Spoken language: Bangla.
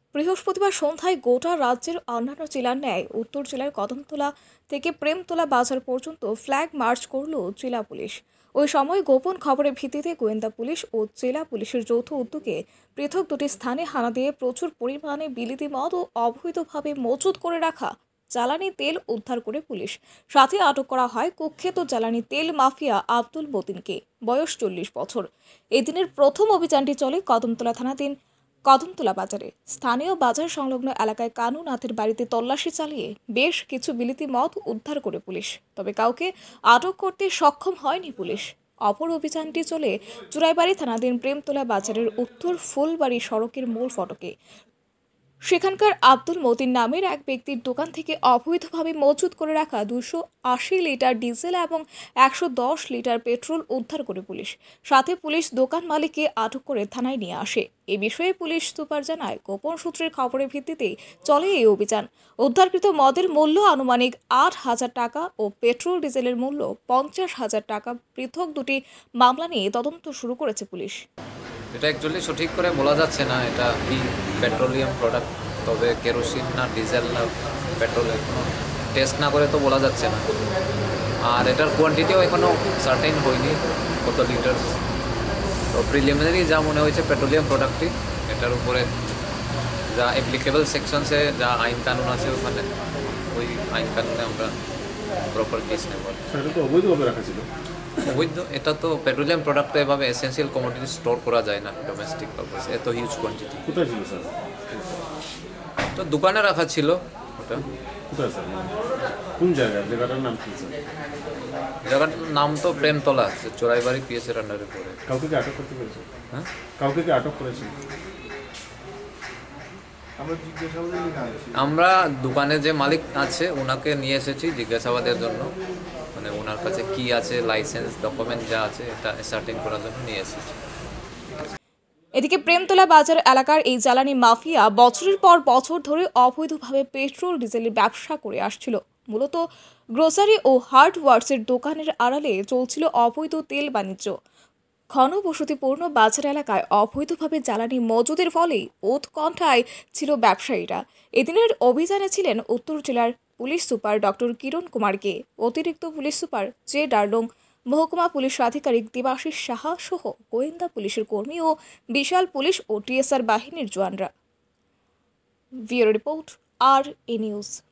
বৃহস্পতিবার সন্ধ্যায় গোটা রাজ্যের অন্যান্য জেলার ন্যায় উত্তর জেলার কদমতলা থেকে প্রেমতলা বাজার পর্যন্ত ফ্ল্যাগ মার্চ করল জেলা পুলিশ। ওই সময় গোপন খবরের ভিত্তিতে গোয়েন্দা পুলিশ ও জেলা পুলিশের যৌথ উদ্যোগে পৃথক দুটি স্থানে হানা দিয়ে প্রচুর পরিমাণে বিলিতি মদ ও অবৈধভাবে মজুত করে রাখা জ্বালানি তেল উদ্ধার করে পুলিশ। সাথে আটক করা হয় কুখ্যাত জ্বালানি তেল মাফিয়া আব্দুল মতিনকে, বয়স 40 বছর। এদিনের প্রথম অভিযানটি চলে কদমতলা থানাধীন কদমতলা বাজারে। স্থানীয় বাজার সংলগ্ন এলাকায় কানু নাথের বাড়িতে তল্লাশি চালিয়ে বেশ কিছু বিলিতি মদ উদ্ধার করে পুলিশ, তবে কাউকে আটক করতে সক্ষম হয়নি পুলিশ। অপর অভিযানটি চলে চুরাইবাড়ি থানাধীন প্রেমতলা বাজারের উত্তর ফুলবাড়ি সড়কের মূল ফটকে। সেখানকার আব্দুল মতিন নামের এক ব্যক্তির দোকান থেকে অবৈধভাবে মজুত করে রাখা 280 লিটার ডিজেল এবং 110 লিটার পেট্রোল উদ্ধার করে পুলিশ। সাথে পুলিশ দোকান মালিককে আটক করে থানায় নিয়ে আসে। এ বিষয়ে পুলিশ সুপার জানায়, গোপন সূত্রের খবরের ভিত্তিতে চলে এই অভিযান। উদ্ধারকৃত মদের মূল্য আনুমানিক 8,000 টাকা ও পেট্রোল ডিজেলের মূল্য 50,000 টাকা। পৃথক দুটি মামলা নিয়ে তদন্ত শুরু করেছে পুলিশ। এটা অ্যাকচুয়ালি সঠিক করে বলা যাচ্ছে না এটা কি পেট্রোলিয়াম প্রোডাক্ট, তবে কেরোসিন না ডিজেল না পেট্রোলের কোনো টেস্ট না করে তো বলা যাচ্ছে না। আর এটার কোয়ান্টিটিও এখনও সার্টেন হয়নি কত লিটার। তো প্রিলিমিনারি যা মনে হয়েছে পেট্রোলিয়াম প্রোডাক্টই। এটার উপরে যা অ্যাপ্লিকেবল সেকশনসে যা আইন কানুন আছে ওখানে ওই আইন কানুনে আমরা প্রপার কেস নেব। অবৈধভাবে রাখা ছিল। অবৈধ এটা তো পেট্রোলিয়াম প্রোডাক্ট এভাবে এসেন্সিয়াল কমোডিটি স্টোর করা যায় না ডোমেস্টিক পারপাস, এত হিউজ কোয়ান্টিটি। কোথায় ছিল স্যার? তো দোকানে রাখা ছিল ওটা। কোথায় স্যার? কোন জায়গায়? জায়গাটার নাম কি স্যার? জায়গাটার নাম তো প্রেমতলা, চোরাইবাড়ি পিএসের আন্ডারে পড়ে। কাউকে কি আটক করতে পেরেছে? হ্যাঁ, কাউকে কি আটক করেছে? আমরা দোকানে যে মালিক আছে ওনাকে নিয়ে এসেছি জিজ্ঞাসাবাদের জন্য, মানে ওনার কাছে কি আছে, লাইসেন্স ডকুমেন্ট যা আছে এটা সার্টেন করার জন্য নিয়ে এসেছি। এদিকে প্রেমতলা বাজার এলাকার এই জ্বালানি মাফিয়া বছরের পর বছর ধরে অবৈধভাবে পেট্রোল ডিজেলের ব্যবসা করে আসছিল। মূলত গ্রোসারি ও হার্ডওয়ার্সের দোকানের আড়ালে চলছিল অবৈধ তেল বাণিজ্য। ঘনবসতিপূর্ণ বাজার এলাকায় অবৈধভাবে জ্বালানি মজুদের ফলে উৎকণ্ঠায় ছিল ব্যবসায়ীরা। এদিনের অভিযানে ছিলেন উত্তর জেলার পুলিশ সুপার ডক্টর কিরণ কুমারকে, অতিরিক্ত পুলিশ সুপার জে ডার্লং, মহকুমা পুলিশ আধিকারিক দেবাশিস সাহা সহ গোয়েন্দা পুলিশের কর্মী ও বিশাল পুলিশ ও টিএসআর বাহিনীর জওয়ানরা। ব্যুরো রিপোর্ট, আর এ নিউজ।